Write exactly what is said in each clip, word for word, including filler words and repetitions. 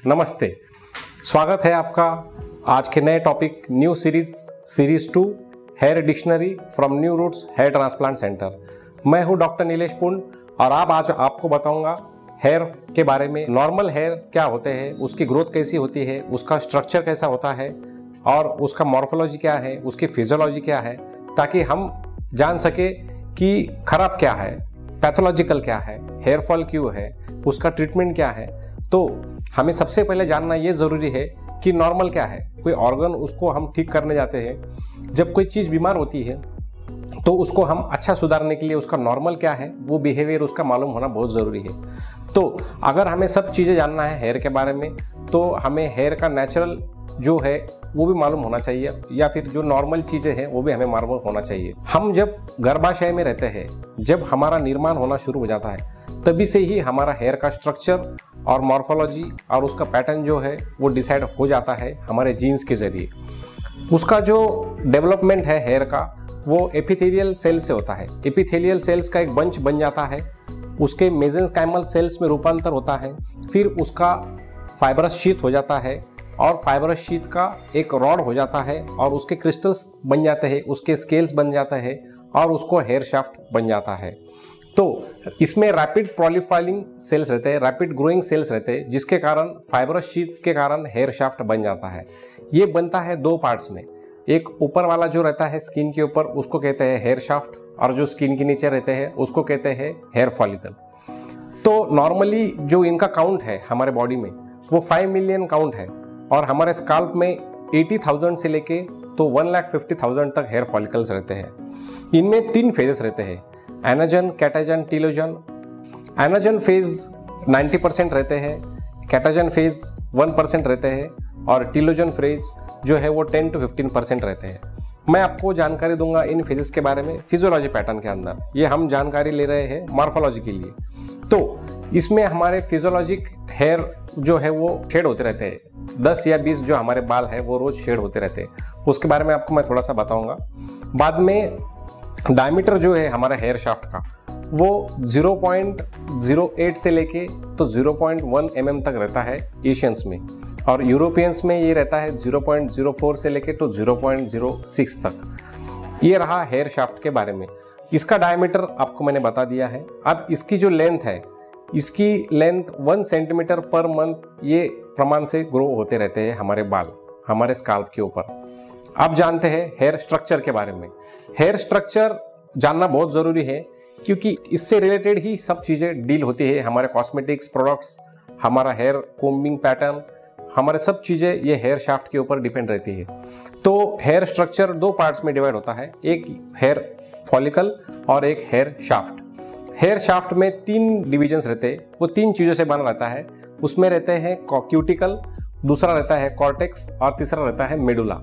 नमस्ते, स्वागत है आपका आज के नए topic new series series two hair dictionary from new roots hair transplant centre. मैं हूं डॉक्टर नीलेश पुंड और आप आज आपको बताऊंगा हेयर के बारे में। नॉर्मल हेयर क्या होते हैं, उसकी ग्रोथ कैसी होती है, उसका स्ट्रक्चर कैसा होता है और उसका मॉर्फोलॉजी क्या है, उसकी फिजियोलॉजी क्या है, ताकि हम जान सके कि खराब क्या है, पैथोलॉजिकल क्या है, हेयर फॉल क्यों है, उसका ट्रीटमेंट क्या है। तो हमें सबसे पहले जानना ये ज़रूरी है कि नॉर्मल क्या है। कोई ऑर्गन उसको हम ठीक करने जाते हैं, जब कोई चीज़ बीमार होती है तो उसको हम अच्छा सुधारने के लिए उसका नॉर्मल क्या है, वो बिहेवियर उसका मालूम होना बहुत ज़रूरी है। तो अगर हमें सब चीज़ें जानना है हेयर के बारे में, तो हमें हेयर का नेचुरल जो है वो भी मालूम होना चाहिए, या फिर जो नॉर्मल चीज़ें हैं वो भी हमें मालूम होना चाहिए। हम जब गर्भाशय में रहते हैं, जब हमारा निर्माण होना शुरू हो जाता है, तभी से ही हमारा हेयर का स्ट्रक्चर और मॉर्फोलॉजी और उसका पैटर्न जो है वो डिसाइड हो जाता है हमारे जीन्स के ज़रिए। उसका जो डेवलपमेंट है हेयर का, वो एपिथेलियल सेल से होता है। एपिथेलियल सेल्स का एक बंच बन जाता है, उसके मेसेंकाइमल सेल्स में रूपांतर होता है, फिर उसका फाइबरस शीथ हो जाता है और फाइबरस शीथ का एक रॉड हो जाता है और उसके क्रिस्टल्स बन जाते हैं, उसके स्केल्स बन जाते हैं और उसको हेयर शाफ्ट बन जाता है। तो इसमें रैपिड प्रोलिफाइलिंग सेल्स रहते हैं, रैपिड ग्रोइंग सेल्स रहते हैं, जिसके कारण फाइबरस शीथ के कारण हेयर शाफ्ट बन जाता है। ये बनता है दो पार्ट्स में। एक ऊपर वाला जो रहता है स्किन के ऊपर, उसको कहते हैं हेयर शाफ्ट, और जो स्किन के नीचे रहते हैं उसको कहते हैं हेयर फॉलिकल। तो नॉर्मली जो इनका काउंट है हमारे बॉडी में वो फाइव मिलियन काउंट है, और हमारे स्काल्प में अस्सी हज़ार से लेके तो वन लाख फिफ्टी थाउजेंड तक हेयर फॉलिकल्स रहते हैं। इनमें तीन फेजेस रहते हैं, anagen, catagen, telogen. Anagen phase नब्बे परसेंट रहते हैं, कैटाजन फेज वन परसेंट रहते हैं और टीलोजन फेज जो है वो टेन टू फिफ्टीन परसेंट रहते हैं। मैं आपको जानकारी दूंगा इन फेजेस के बारे में फिजियोलॉजी पैटर्न के अंदर। ये हम जानकारी ले रहे हैं मॉर्फोलॉजी के लिए। तो इसमें हमारे फिजियोलॉजिक हेयर जो है वो शेड होते रहते हैं, दस या बीस जो हमारे बाल है वो रोज शेड होते रहते हैं। उसके बारे में आपको मैं थोड़ा सा बताऊंगा बाद में। डायमीटर जो है हमारे हेयर शाफ्ट का वो ज़ीरो पॉइंट ज़ीरो एट से लेके तो zero point one M M तक रहता है एशियंस में, और यूरोपियंस में ये रहता है ज़ीरो पॉइंट ज़ीरो फोर से लेके तो ज़ीरो पॉइंट ज़ीरो सिक्स तक। ये रहा हेयर शाफ्ट के बारे में। इसका डायमीटर आपको मैंने बता दिया है। अब इसकी जो लेंथ है, इसकी length one centimetre per month ये प्रमाण से ग्रो होते रहते हैं हमारे बाल, हमारे स्काल्प के ऊपर। अब जानते हैं हेयर स्ट्रक्चर के बारे में। हेयर स्ट्रक्चर जानना बहुत ज़रूरी है, क्योंकि इससे रिलेटेड ही सब चीज़ें डील होती है। हमारे कॉस्मेटिक्स प्रोडक्ट्स, हमारा हेयर कोम्बिंग पैटर्न, हमारे सब चीज़ें ये हेयर शाफ्ट के ऊपर डिपेंड रहती है। तो हेयर स्ट्रक्चर दो पार्ट्स में डिवाइड होता है, एक हेयर फॉलिकल और एक हेयर शाफ्ट। हेयर शाफ्ट में तीन डिविजन्स रहते हैं, वो तीन चीज़ों से बना रहता है। उसमें रहते हैं क्यूटिकल, दूसरा रहता है कॉर्टेक्स और तीसरा रहता है मेडुला।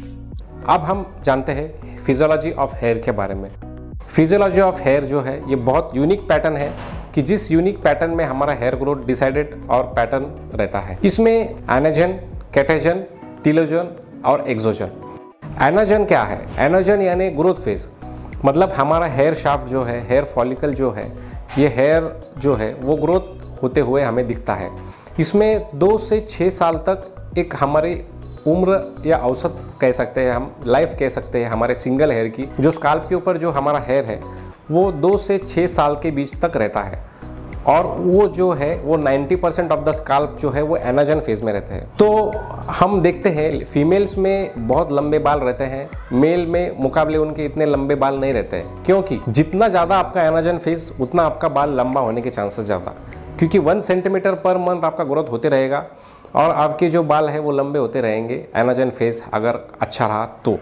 अब हम जानते हैं फिजियोलॉजी ऑफ हेयर के बारे में। फिजियोलॉजी ऑफ हेयर जो है ये बहुत यूनिक पैटर्न है, कि जिस यूनिक पैटर्न में हमारा हेयर ग्रोथ डिसाइडेड और पैटर्न रहता है। इसमें एनाजन, कैटाजन, टीलोजन और एक्सोजन। एनाजन क्या है? एनाजन यानी ग्रोथ फेज, मतलब हमारा हेयर शाफ्ट जो है, हेयर फॉलिकल जो है, ये हेयर जो है वो ग्रोथ होते हुए हमें दिखता है। इसमें दो से छः साल तक एक हमारी उम्र या औसत कह सकते हैं, हम लाइफ कह सकते हैं हमारे सिंगल हेयर की। जो स्काल्प के ऊपर जो हमारा हेयर है वो दो से छः साल के बीच तक रहता है, और वो जो है वो नब्बे परसेंट ऑफ द स्काल्प जो है वो एनाजन फेज में रहते हैं। तो हम देखते हैं फीमेल्स में बहुत लंबे बाल रहते हैं, मेल में मुकाबले उनके इतने लंबे बाल नहीं रहते हैं, क्योंकि जितना ज़्यादा आपका एनाजन फेज उतना आपका बाल लंबा होने के चांसेस ज़्यादा, क्योंकि वन सेंटीमीटर पर मंथ आपका ग्रोथ होते रहेगा और आपके जो बाल है वो लंबे होते रहेंगे एनाजन फेज अगर अच्छा रहा तो।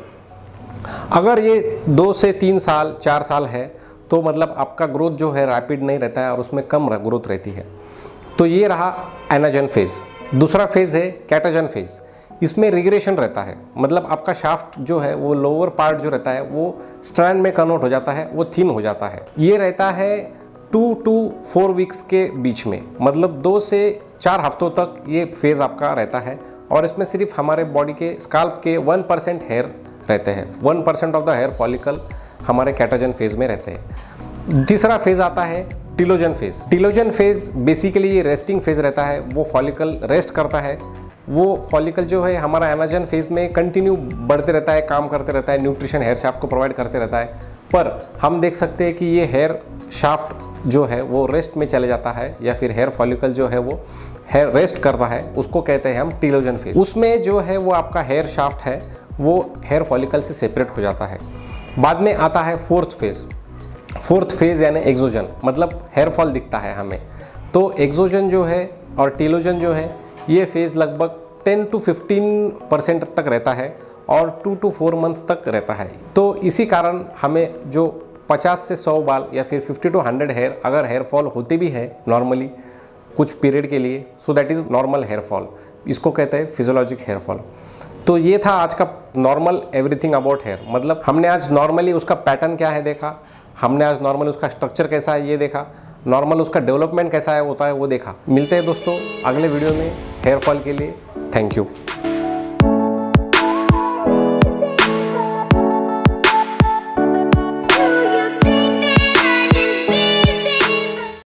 अगर ये दो से तीन साल चार साल है तो मतलब आपका ग्रोथ जो है रैपिड नहीं रहता है और उसमें कम ग्रोथ रहती है। तो ये रहा एनाजन फेज। दूसरा फेज है कैटाजन फेज। इसमें रिग्रेशन रहता है, मतलब आपका शाफ्ट जो है वो लोअर पार्ट जो रहता है वो स्ट्रैंड में कन्वर्ट हो जाता है, वो थिन हो जाता है। ये रहता है टू टू फोर वीक्स के बीच में, मतलब दो से चार हफ्तों तक ये फेज आपका रहता है, और इसमें सिर्फ हमारे बॉडी के स्काल्प के वन परसेंट हेयर रहते हैं। One percent of the hair follicle हमारे कैटाजन फेज में रहते हैं। तीसरा फेज आता है telogen phase. Telogen phase basically ये रेस्टिंग फेज रहता है, वो फॉलिकल रेस्ट करता है। वो फॉलिकल जो है हमारा एनाजन फेज में कंटिन्यू बढ़ते रहता है, काम करते रहता है, न्यूट्रिशन हेयर शाफ्ट को प्रोवाइड करते रहता है। पर हम देख सकते हैं कि ये हेयर शाफ्ट जो है वो रेस्ट में चले जाता है, या फिर हेयर फॉलिकल जो है वो हेयर रेस्ट करता है, उसको कहते हैं हम टीलोजन फेज। उसमें जो है वो आपका हेयर शाफ्ट है वो हेयर फॉलिकल से सेपरेट हो जाता है। बाद में आता है फोर्थ फेज। फोर्थ फेज यानी एक्सोजन, मतलब हेयर फॉल दिखता है हमें। तो एक्सोजन जो है और टीलोजन जो है ये फेज लगभग टेन टू फिफ्टीन परसेंट तक रहता है और टू टू फोर मंथ्स तक रहता है। तो इसी कारण हमें जो पचास से सौ बाल या फिर फिफ्टी टू हंड्रेड हेयर अगर हेयर फॉल होते भी है नॉर्मली कुछ पीरियड के लिए, so that is normal hair fall, इसको कहते हैं फिजियोलॉजिक हेयर फॉल। तो ये था आज का नॉर्मल एवरीथिंग अबाउट हेयर। मतलब हमने आज नॉर्मली उसका पैटर्न क्या है देखा, हमने आज नॉर्मली उसका स्ट्रक्चर कैसा है ये देखा, नॉर्मल उसका डेवलपमेंट कैसा है होता है वो देखा। मिलते हैं दोस्तों अगले वीडियो में हेयर फॉल के लिए। Thank you.